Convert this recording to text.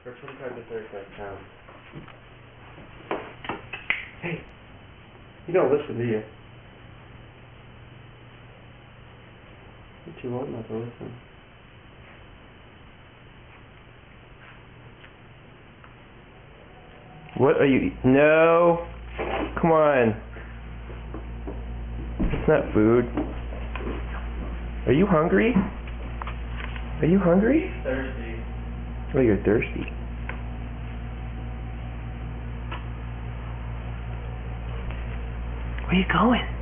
For 25 to 35 pounds. Hey, you don't listen, do you? You're too old not to listen. What are you? No! Come on. It's not food. Are you hungry? Are you hungry? Thirsty. Oh, you're thirsty. Where are you going?